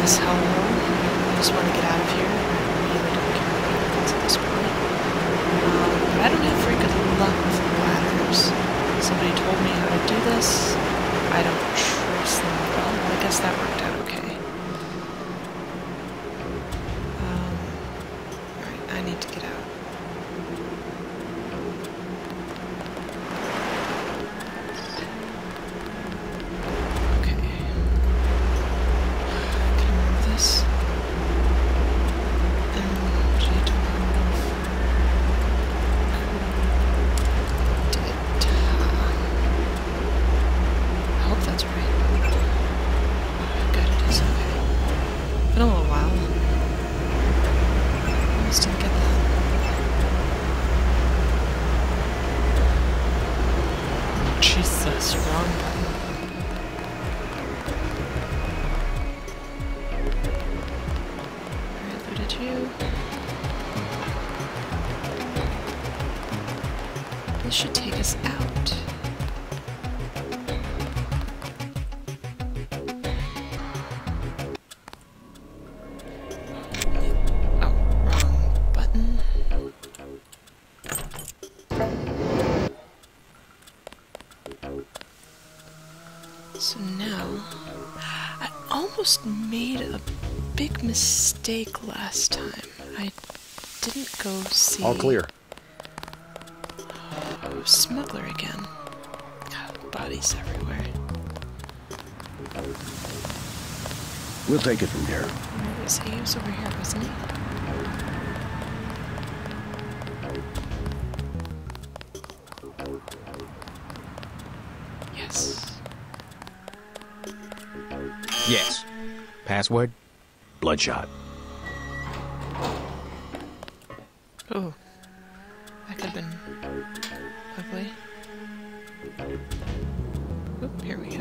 this hellhole. I just want to get out of here. I really don't care what happens at this point. But I don't have very good luck with ladders. Somebody told me how to do this. I don't trust them at all. Well, I guess that worked out okay. Alright, I need to get out. Jesus, wrong button. Alright, looted you. This should take us out. Oh, wrong button. So now, I almost made a big mistake last time. I didn't go see... All clear. Oh, smuggler again. God, bodies everywhere. We'll take it from here. Where was he? He was over here, wasn't he? Yes. Yes. Password? Bloodshot. Oh. That could have been ugly. Oop, here we go.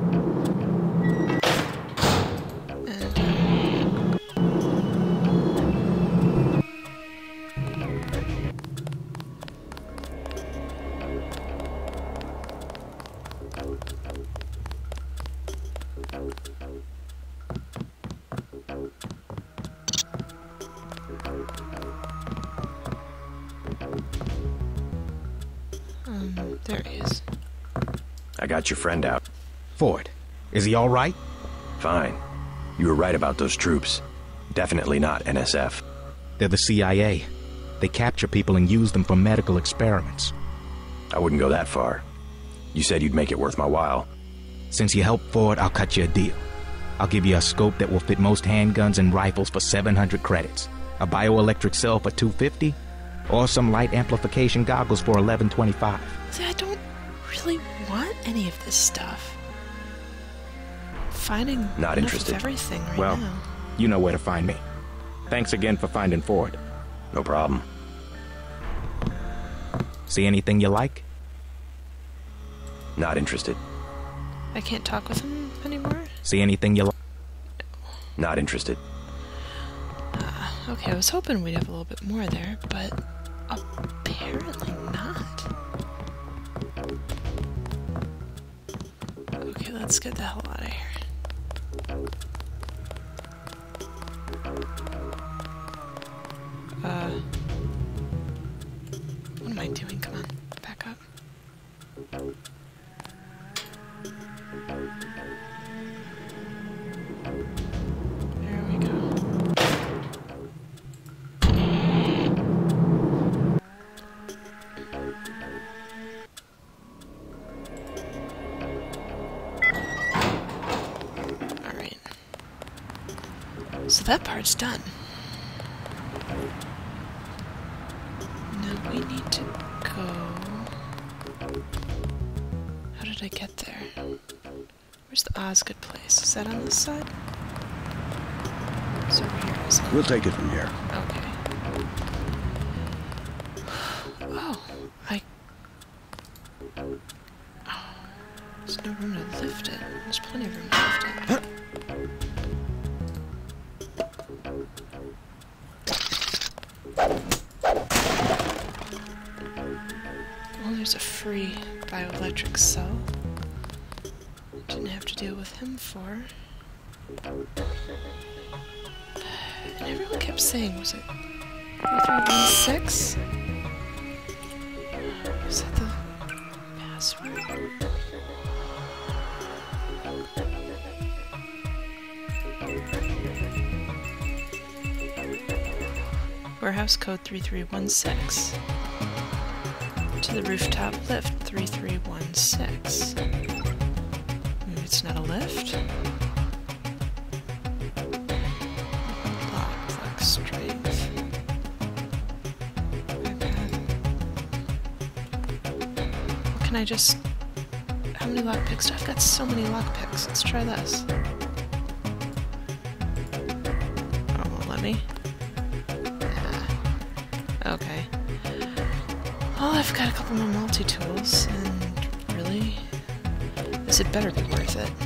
There he is. I got your friend out. Ford, is he all right? Fine. You were right about those troops. Definitely not NSF. They're the CIA. They capture people and use them for medical experiments. I wouldn't go that far. You said you'd make it worth my while. Since you helped Ford, I'll cut you a deal. I'll give you a scope that will fit most handguns and rifles for 700 credits, a bioelectric cell for 250, or some light amplification goggles for 1125. See, I don't really want any of this stuff. I'm finding Not enough interested. of everything right Well, now. you know where to find me. Thanks again for finding Ford. No problem. See anything you like? Not interested. I can't talk with him anymore? See anything you like? Not interested. Okay, I was hoping we'd have a little bit more there, but apparently not. Okay, let's get the hell out of here. What am I doing? Come on, back up. There we go. Alright. So that part's done. Now we need to go... How did I get there? Where's the Osgood place? Is that on this side? It's over here, isn't it? We'll take it from here. Okay. Oh, there's no room to lift it. There's plenty of room to lift it. Well, there's a free bioelectric cell. Didn't have to deal with him for. And everyone kept saying, was it 3316? Was that the password? Warehouse code 3316. To the rooftop lift 3316. Maybe it's not a lift? Lock strength. What can I just... How many lockpicks? I've got so many lockpicks. Let's try this. Oh, it won't let me? Okay. Well, I've got a couple more multi-tools, and really, this had better be worth it.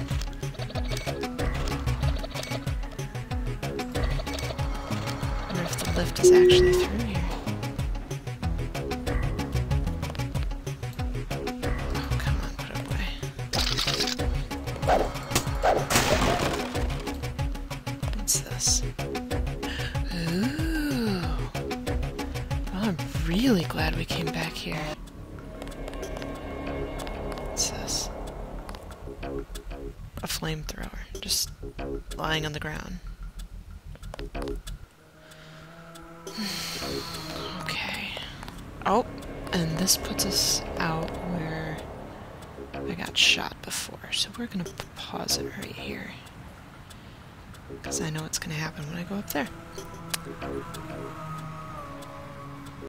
I wonder if the lift is actually through here. Oh, come on, put it away. What's this? Ooh. Well, I'm really glad we came back here. What's this? A flamethrower, just lying on the ground. Okay. Oh, and this puts us out where I got shot before, so we're gonna pause it right here. Because I know what's gonna happen when I go up there.